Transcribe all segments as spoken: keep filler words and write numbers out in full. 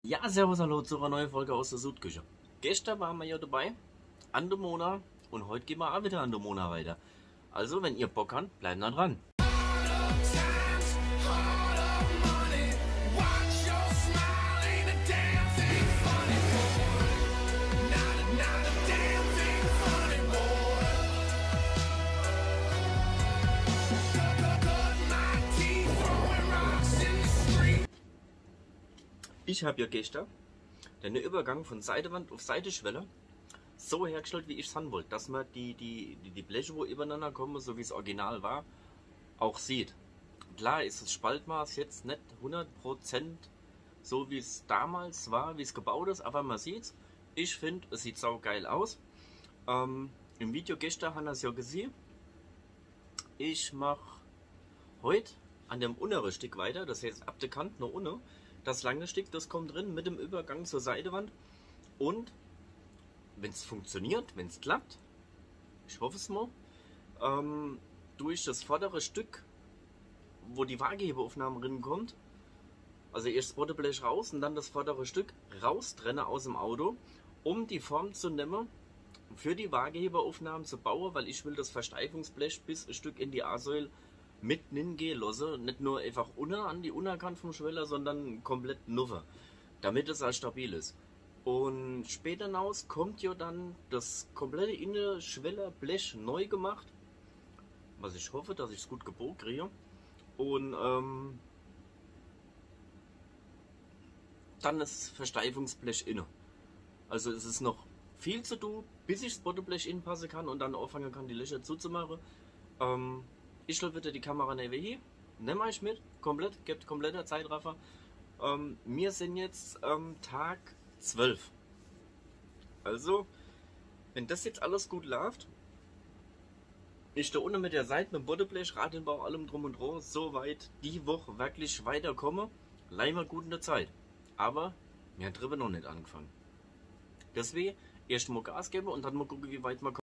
Ja, servus, hallo zu einer neuen Folge aus der Südküche. Gestern waren wir ja dabei, an der Mona, und heute gehen wir auch wieder an der Mona weiter. Also, wenn ihr Bock habt, bleibt da dran. Ich habe ja gestern den Übergang von Seitewand auf Seitenschwelle so hergestellt, wie ich es haben wollte, dass man die, die, die, die Bleche, wo übereinander kommen, so wie es original war, auch sieht. Klar ist das Spaltmaß jetzt nicht hundert Prozent so, wie es damals war, wie es gebaut ist, aber man sieht es. Ich finde, es sieht sau geil aus. Ähm, Im Video gestern haben wir es ja gesehen. Ich mache heute an dem unteren Stück weiter, das heißt ab der Kante nach unten. Das lange Stück, das kommt drin mit dem Übergang zur Seitewand. Und wenn es funktioniert, wenn es klappt, ich hoffe es mal, ähm, durch das vordere Stück, wo die Waagehebeaufnahme drin kommt, also erst das Botteblech raus und dann das vordere Stück raustrennen aus dem Auto, um die Form zu nehmen, für die Waagehebeaufnahmen zu bauen, weil ich will das Versteifungsblech bis ein Stück in die A-Säule mit hingehen lassen, nicht nur einfach unten an die Unterkant vom Schweller, sondern komplett nuffer, damit es auch stabil ist. Und später hinaus kommt ja dann das komplette innere Schwellerblech neu gemacht, was ich hoffe, dass ich es gut gebogen kriege. Und ähm, dann das Versteifungsblech inne. Also es ist noch viel zu tun, bis ich das Botteblech inpassen kann und dann anfangen kann, die Löcher zuzumachen. Ähm, ich stelle bitte die Kamera neben hier, nehme euch mit, komplett, gebt kompletter Zeitraffer. Ähm, wir sind jetzt ähm, Tag zwölf. Also, wenn das jetzt alles gut läuft, ich da unten mit der Seite, mit dem Botteblech, Radinbau, allem drum und dran, so weit die Woche wirklich weiterkomme, leider gut in der Zeit. Aber wir haben drüber noch nicht angefangen. Deswegen erst mal Gas geben und dann mal gucken, wie weit wir kommen.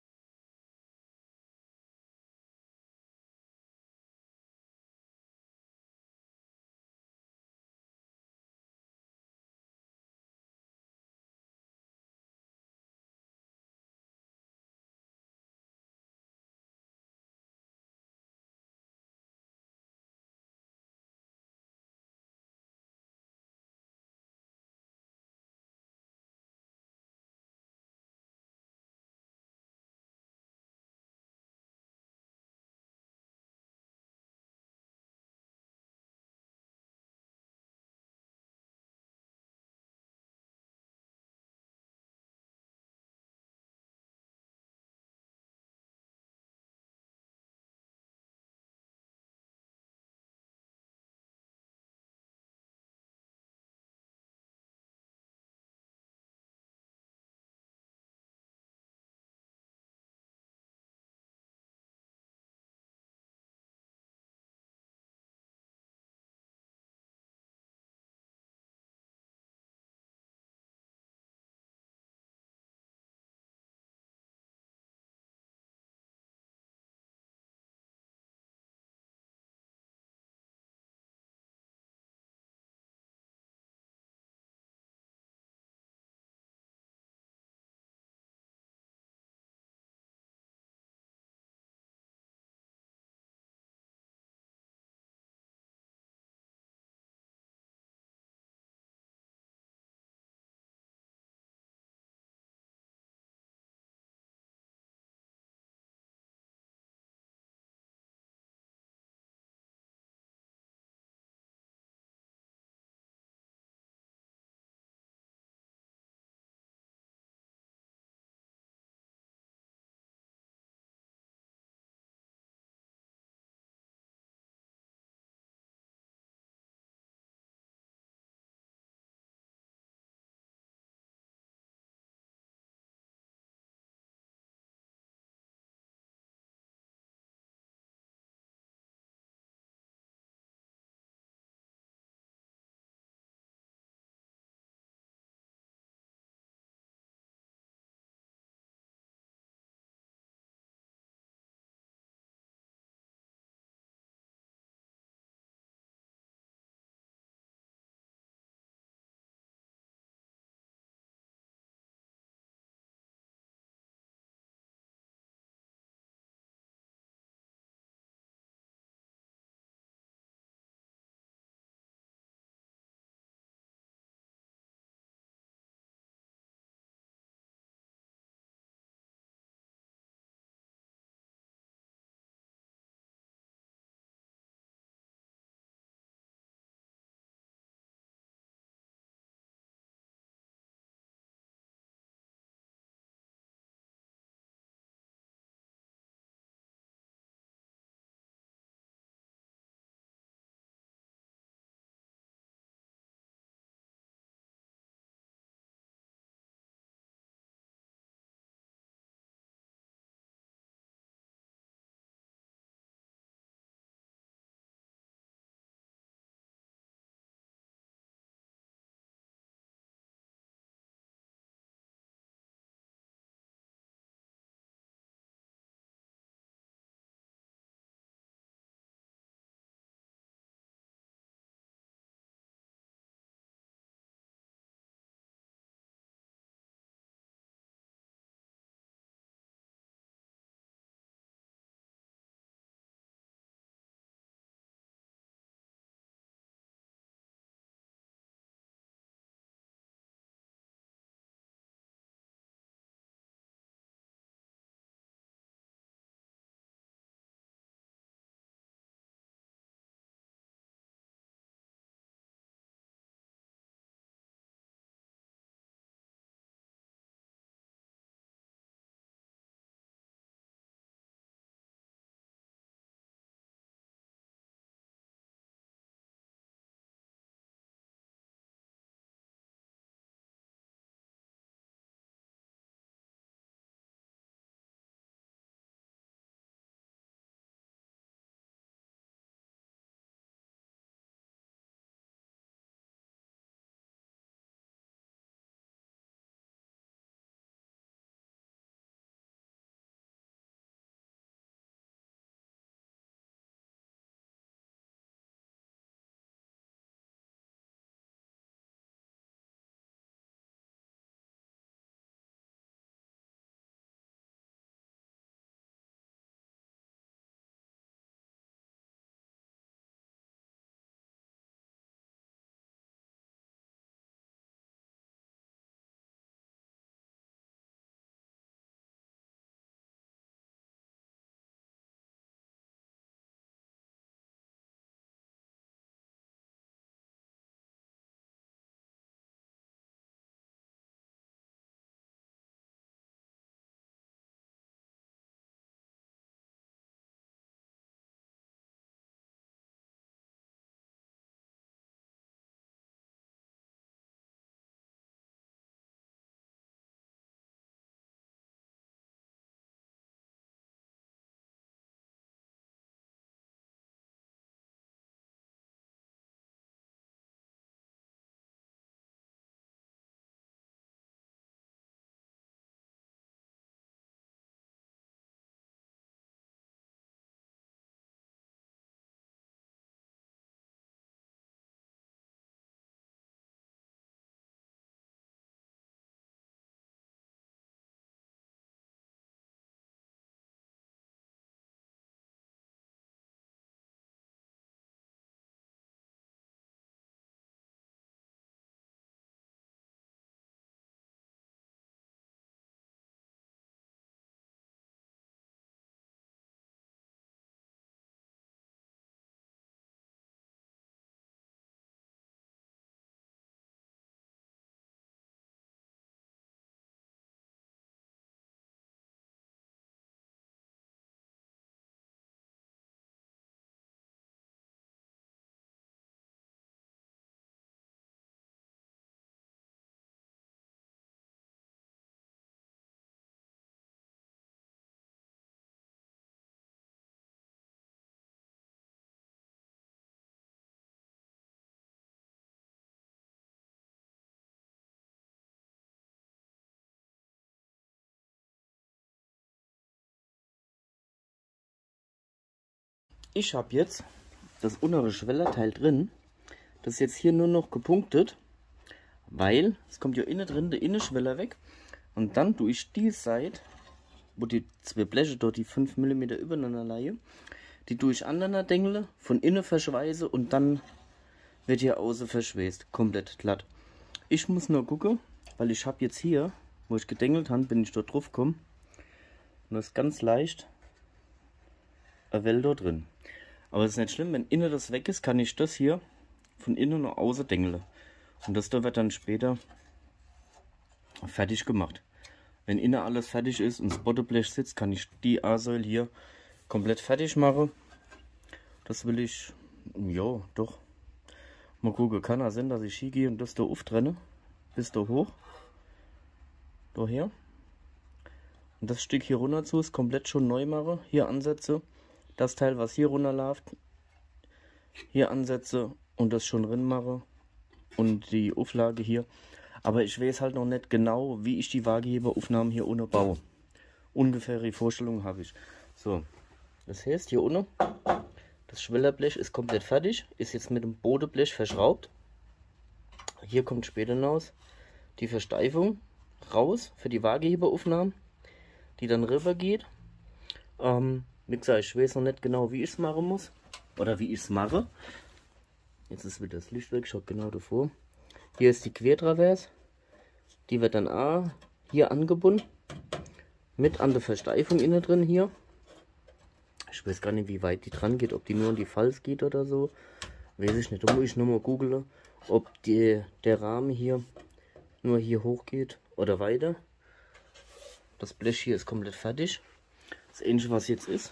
ich habe jetzt das untere Schwellerteil drin. Das ist jetzt hier nur noch gepunktet, weil es kommt ja innen drin der Innenschweller weg. Und dann durch die Seite, wo die zwei Bleche dort die fünf Millimeter übereinander leihe, die durch andere Dengle von innen verschweiße und dann wird hier außen verschweißt, komplett glatt. Ich muss nur gucken, weil ich habe jetzt hier, wo ich gedengelt habe, bin ich dort drauf gekommen. Und das ist ganz leicht ein Well dort drin. Aber es ist nicht schlimm, wenn innen das weg ist, kann ich das hier von innen noch außen dengle. Und das da wird dann später fertig gemacht. Wenn innen alles fertig ist und das Botteblech sitzt, kann ich die A-Säule hier komplett fertig machen. Das will ich, ja, doch. Mal gucken, kann er sein, dass ich hier gehe und das da auftrenne. Bis da hoch. Daher. Und das Stück hier runter zu ist komplett schon neu mache. Hier ansetze. Das Teil, was hier runterläuft, hier ansetze und das schon drin mache. Und die Auflage hier. Aber ich weiß halt noch nicht genau, wie ich die Waageheberaufnahmen hier unten baue. Ungefähre Vorstellung habe ich. So, das heißt hier unten, das Schwellerblech ist komplett fertig. Ist jetzt mit dem Bodenblech verschraubt. Hier kommt später hinaus die Versteifung raus für die Waageheberaufnahmen, die dann rüber geht. Ähm, wie gesagt, ich weiß noch nicht genau, wie ich es machen muss. Oder wie ich es mache. Jetzt ist wieder das Licht weg, schaut genau davor. Hier ist die Quertraverse. Die wird dann A hier angebunden. Mit an der Versteifung innen drin hier. Ich weiß gar nicht, wie weit die dran geht. Ob die nur an die Falz geht oder so. Weiß ich nicht. Da muss ich nur mal googeln, ob die, der Rahmen hier nur hier hoch geht oder weiter. Das Blech hier ist komplett fertig. Das Ähnliche, was jetzt ist.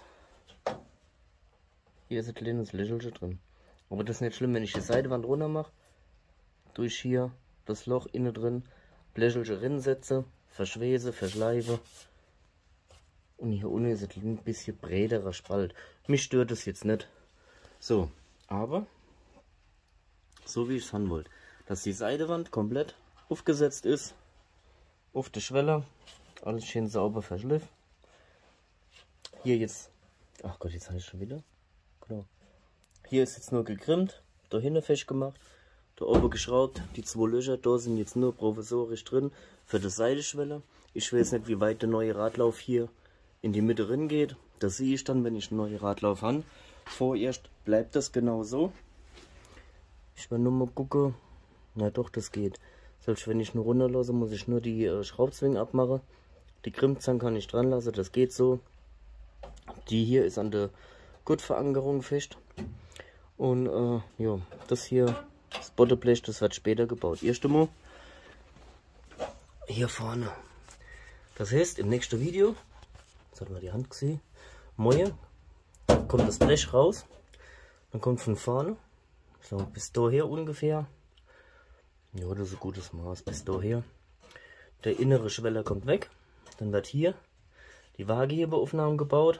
Hier ist ein kleines Lächelchen drin. Aber das ist nicht schlimm, wenn ich die Seitewand runter mache. Durch hier das Loch innen drin, Blechelchen rinsetze, verschweiße, verschleife. Und hier unten ist ein bisschen breiterer Spalt. Mich stört es jetzt nicht. So, aber so wie ich es haben wollte. Dass die Seitewand komplett aufgesetzt ist. Auf der Schwelle. Alles schön sauber verschliffen. Hier jetzt. Ach Gott, jetzt habe ich schon wieder. Genau. Hier ist jetzt nur gegrimmt. Da hinten fest gemacht. Da oben geschraubt. Die zwei Löcher da sind jetzt nur provisorisch drin. Für die Seitenschwelle. Ich weiß nicht, wie weit der neue Radlauf hier in die Mitte rein geht. Das sehe ich dann, wenn ich einen neuen Radlauf habe. Vorerst bleibt das genau so. Ich will nur mal gucken. Na doch, das geht. Selbst wenn ich nur runterlasse, muss ich nur die äh, Schraubzwingen abmachen. Die Grimmzange kann ich dran lassen, das geht so. Die hier ist an der Gurtverankerung fest. Und äh, ja, das hier, das Botteblech, das wird später gebaut. Erst einmal hier vorne. Das heißt, im nächsten Video, jetzt hat man die Hand gesehen, morgen kommt das Blech raus. Dann kommt von vorne, so bis daher ungefähr. Ja, das ist ein gutes Maß, bis daher. Der innere Schweller kommt weg. Dann wird hier die Waageheberaufnahmen gebaut.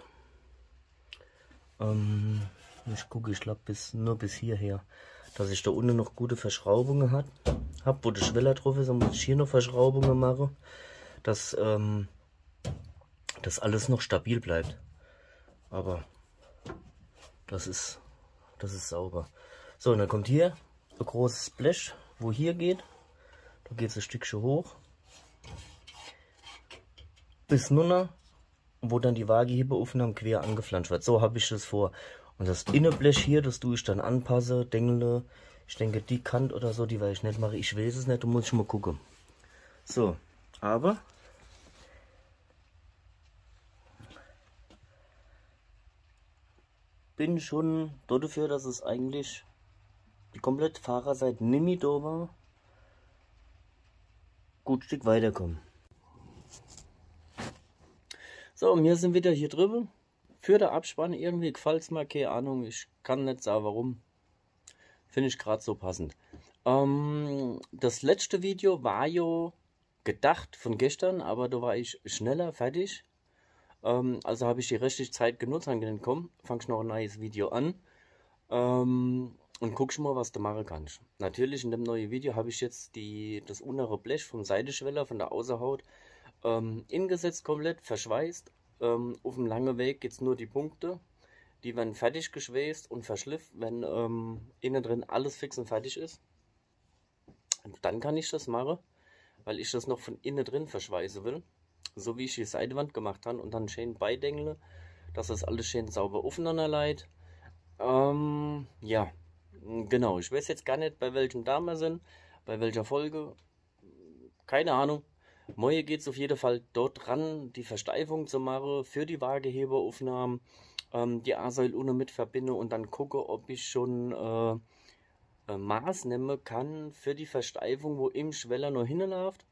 Ähm, ich gucke, ich glaube bis, nur bis hierher. Dass ich da unten noch gute Verschraubungen habe, hab, wo der Schweller drauf ist, dann muss ich hier noch Verschraubungen machen. Dass ähm, das alles noch stabil bleibt. Aber das ist, das ist sauber. So, und dann kommt hier ein großes Blech, wo hier geht. Da geht es ein Stückchen hoch. Bis nun, wo dann die Waageheberaufnahmen quer angeflanscht wird. So habe ich das vor. Und das Innenblech hier, das tue ich dann anpasse, dengle. Ich denke, die Kant oder so, die werde ich nicht machen. Ich weiß es nicht, da muss ich mal gucken. So, aber bin schon dafür, dass es eigentlich die komplette Fahrerseite nimmi da war. Gut Stück weiterkommen. So, und wir sind wieder hier drüber. Für der Abspann irgendwie gefällt es mir, keine Ahnung. Ich kann nicht sagen, warum. Finde ich gerade so passend. Ähm, das letzte Video war ja gedacht von gestern, aber da war ich schneller fertig. Ähm, also habe ich die restliche Zeit genutzt und gedacht, komm, fang ich noch ein neues Video an. Ähm, und guck schon mal, was du machen kannst. Natürlich in dem neuen Video habe ich jetzt die, das untere Blech vom Seitenschweller, von der Außenhaut, ähm, ingesetzt komplett, verschweißt. Ähm, auf dem langen Weg jetzt nur die Punkte, Die werden fertig geschweißt und verschliffen, wenn ähm, innen drin alles fix und fertig ist. Und dann kann ich das machen, weil ich das noch von innen drin verschweißen will. So wie ich die Seitewand gemacht habe und dann schön beidengle, dass das alles schön sauber aufeinander leitet. Ähm, ja, genau. Ich weiß jetzt gar nicht, bei welchem Datum wir sind, bei welcher Folge. Keine Ahnung. Morgen geht es auf jeden Fall dort dran, die Versteifung zu machen für die Waageheberaufnahmen, ähm, die A-Säule unten mit verbinde und dann gucke, ob ich schon äh, äh, Maß nehmen kann für die Versteifung, wo im Schweller noch hinläuft.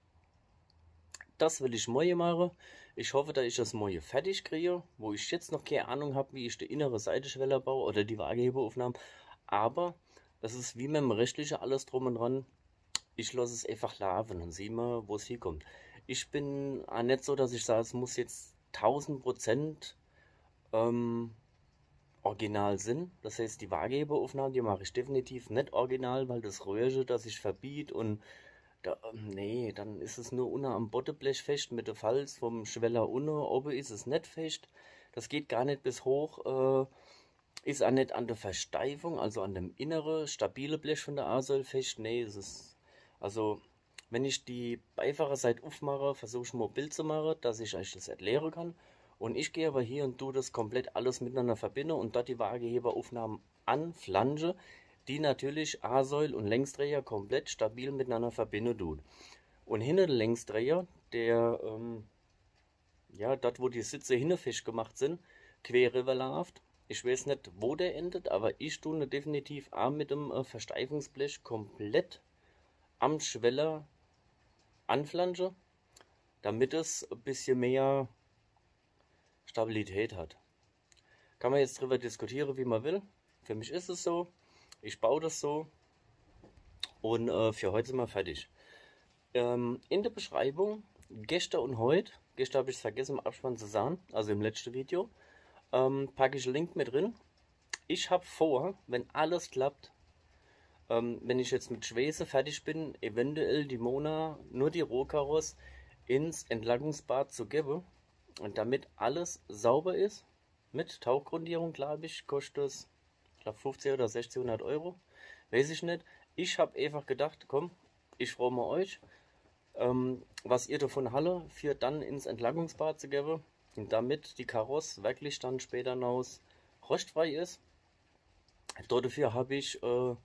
Das will ich morgen machen. Ich hoffe, dass ich das morgen fertig kriege, wo ich jetzt noch keine Ahnung habe, wie ich die innere Seitenschweller baue oder die Waageheberaufnahmen. Aber es ist wie mit dem Rechtlichen alles drum und dran. Ich lasse es einfach laufen und sehe mal, wo es hinkommt. Ich bin auch nicht so, dass ich sage, es muss jetzt tausend Prozent ähm, original sind. Das heißt, die Waageheberaufnahmen, die mache ich definitiv nicht original, weil das Röhrchen, das ich verbiete und da, nee, dann ist es nur unten am Botteblech fest mit der Falz vom Schweller unten. Oben ist es nicht fest. Das geht gar nicht bis hoch. Äh, ist auch nicht an der Versteifung, also an dem inneren, stabile Blech von der A-Säule fest. Nee, es ist, also, wenn ich die Beifahrerseite aufmache, versuche ich mal ein Bild zu machen, dass ich euch das erklären kann. Und ich gehe aber hier und tue das komplett alles miteinander verbinden und dort die Waageheberaufnahmen anflange, die natürlich A-Säule und Längsdreher komplett stabil miteinander verbinden tut. Und hinter der Längsdreher, der, ähm, ja, dort wo die Sitze hinten fest gemacht sind, quer rüberläuft. Ich weiß nicht, wo der endet, aber ich tue definitiv auch mit dem äh, Versteifungsblech komplett am Schweller anflange, damit es ein bisschen mehr Stabilität hat. Kann man jetzt darüber diskutieren, wie man will. Für mich ist es so. Ich baue das so und äh, für heute sind wir fertig. Ähm, in der Beschreibung, gestern und heute, gestern habe ich es vergessen im Abspann zu sagen, also im letzten Video, ähm, packe ich einen Link mit drin. Ich habe vor, wenn alles klappt, ähm, wenn ich jetzt mit Schweiße fertig bin, eventuell die Mona nur die Rohkarosse ins Entlackungsbad zu geben und damit alles sauber ist, mit Tauchgrundierung, glaube ich, kostet es ich glaube fünfzig oder sechzehnhundert Euro, weiß ich nicht. Ich habe einfach gedacht, komm, ich frage mal euch, ähm, was ihr davon halle, für dann ins Entlackungsbad zu geben, und damit die Karosse wirklich dann später hinaus rostfrei ist. Dafür habe ich, äh,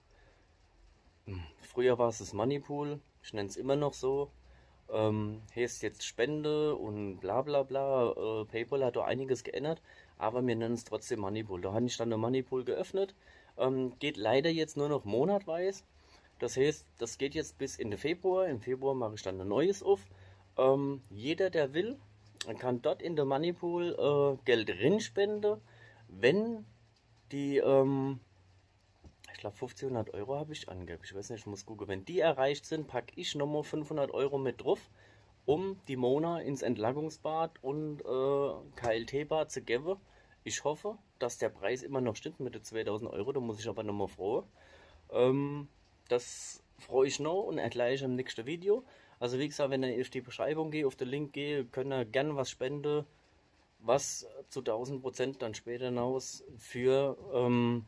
früher war es das Moneypool, ich nenne es immer noch so, ähm, heißt jetzt Spende und bla bla bla, äh, PayPal hat da einiges geändert, aber wir nennen es trotzdem Moneypool. Da habe ich dann eine Moneypool geöffnet, ähm, geht leider jetzt nur noch monatweise, das heißt, das geht jetzt bis Ende Februar, im Februar mache ich dann ein neues auf. Ähm, jeder, der will, kann dort in der Moneypool äh, Geld drin spenden, wenn die, ähm, ich glaube fünfzehnhundert Euro habe ich angegeben, ich weiß nicht, ich muss gucken, wenn die erreicht sind, packe ich nochmal fünfhundert Euro mit drauf, um die Mona ins Entlackungsbad und äh, K L T-Bad zu geben. Ich hoffe, dass der Preis immer noch stimmt mit den zweitausend Euro, da muss ich aber nochmal froh. Ähm, das freue ich noch und erkläre ich im nächsten Video. Also wie gesagt, wenn ihr auf die Beschreibung geht, auf den Link geht, könnt ihr gerne was spenden, was zu tausend Prozent dann später hinaus für ähm,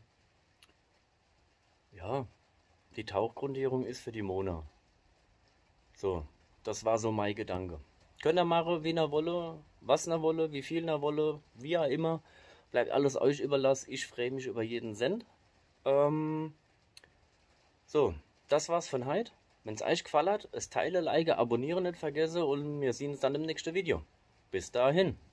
ja, die Tauchgrundierung ist für die Mona. So, das war so mein Gedanke. Könnt ihr machen, wie ihr wolle, was ihr wolle, wie viel ihr wolle, wie auch immer. Bleibt alles euch überlassen. Ich freue mich über jeden Cent. Ähm, so, das war's von heute. Wenn es euch gefallen hat, es teile, like, abonnieren nicht vergessen und wir sehen uns dann im nächsten Video. Bis dahin.